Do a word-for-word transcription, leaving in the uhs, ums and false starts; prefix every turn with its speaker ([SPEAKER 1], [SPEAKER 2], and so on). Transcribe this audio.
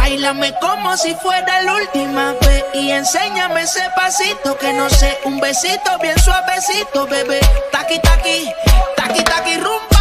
[SPEAKER 1] Báilame como si fuera la última vez y enséñame ese pasito que no sé, un besito bien suavecito, bebé. Taqui, taqui, taqui, taqui, rumba.